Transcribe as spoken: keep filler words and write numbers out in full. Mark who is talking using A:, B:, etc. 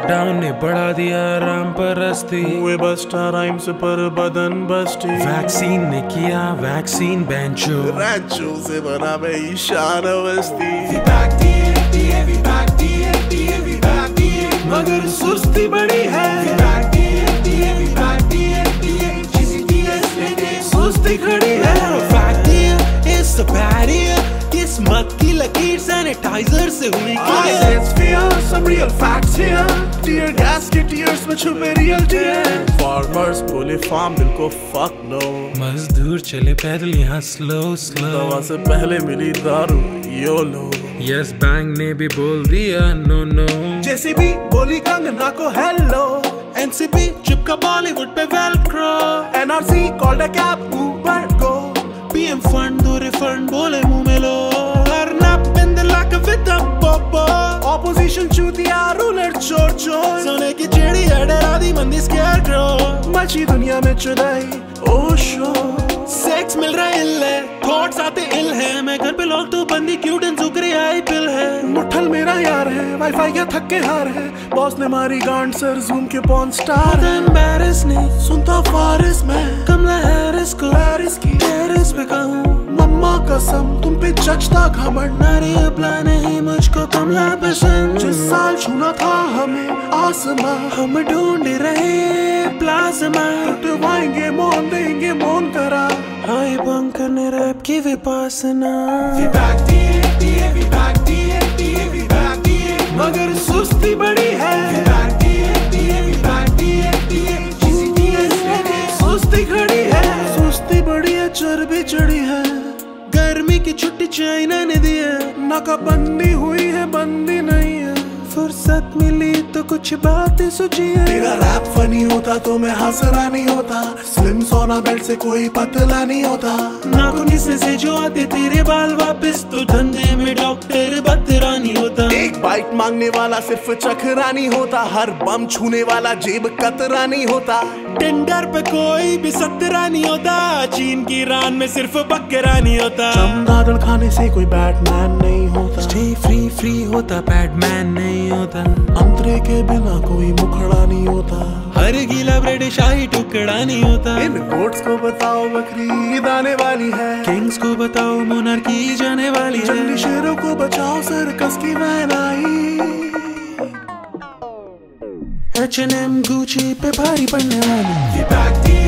A: Lockdown ने बढ़ा दिया आराम परस्ती,
B: हुए बस्टा राइम से पर बदन बस्टी।
A: वैक्सीन ने किया वैक्सीन बेंचो,
B: रैंचो से बना मैं ईशान अवस्थी।
A: मगर सुस्ती बड़ी है, सुस्ती खड़ी है। It's a barrier, इस मत की लकीर सैनिटाइजर से हुई
B: I sense fear, some real facts here. Tear gas के tears में छुपे real tears. Farmers बोले farm bill को fuck no.
A: मजदूर चले पैदल यहाँ slow slow,
B: दवा से पहले मिली दारू YOLO.
A: यस बैंक ने भी बोल दिया no no,
B: जेसीबी बोली कंगना को hello.
A: एनसीपी चिपका बॉलीवुड पे velcro,
B: NRC called a cab Uber go.
A: PM fund दो रिफंड बोले मुंह में लो, Arnab in the luck with the popo.
B: Opposition चूतिया रूलर चोर चोर,
A: सोने की चिड़ी है डरा दी मंदी स्कैरक्रो,
B: मची दुनिया में चुदाई ओशो।
A: सेक्स मिल रहा इल है, थॉट्स आते इल है, मैं घर पे लॉक तो बंदी क्यूट एंड सुकरी आई पिल है।
B: मुठल मेरा यार है, वाईफाई या थक के हार है, बॉस ने मारी गांड सर जूम के पॉन स्टार।
A: एम्बैरेस नहीं
B: सुनता फारिस में
A: कमला हैरिस को,
B: पेरिस की
A: टेरिस पे कहूँ
B: मम्मा कसम तुम पे जचता घमंड।
A: नारी अपना नहीं मुझको कमला पसंद,
B: जिस साल छूना था हमें आसमां,
A: हम ढूंढ रहे प्लाज्मा,
B: टुटवाएंगे मौन देंगे मौन करा।
A: हाय बंकर ने रैप की विपासना, मगर सुस्ती बड़ी है, सुस्ती खड़ी है,
B: सुस्ती बड़ी है चर्बी चढ़ी है,
A: गर्मी की छुट्टी चाइना ने दी है,
B: नाकाबंदी हुई है बंदी नहीं है।
A: फुर्सत मिली तो कुछ बातें सूझी है।
B: तेरा रैप फनी होता तो मैं हंसना नहीं होता, स्लिम सोना बेल्ट से कोई पतला नहीं होता।
A: नाखून घिसने से जो आते तेरे बाल वापस, तो धंधे में डॉक्टर बतरा नहीं होता।
B: एक बाइट मांगने वाला सिर्फ चखरा नहीं होता, हर बम छूने वाला जेब कतरा नहीं होता।
A: टेंडर पे कोई भी सतरा नहीं होता, चीन की रान में सिर्फ बकरा नहीं होता।
B: चमगादड़ खाने से कोई बैटमैन नहीं होता,
A: स्टे फ्री फ्री होता बैटमैन नहीं होता।
B: अंतरे के बिना कोई मुखड़ा नहीं होता,
A: हर गीला ब्रेड शाही टुकड़ा नहीं होता।
B: इन गोट्स को बताओ बकरी ईद आने वाली है,
A: किंग्स को बताओ मोनार्की जाने वाली है,
B: जंगली शेरों को बचाओ सर्कस की वैन आई।
A: एच एंड एम गुची पे भारी पड़ने वाली।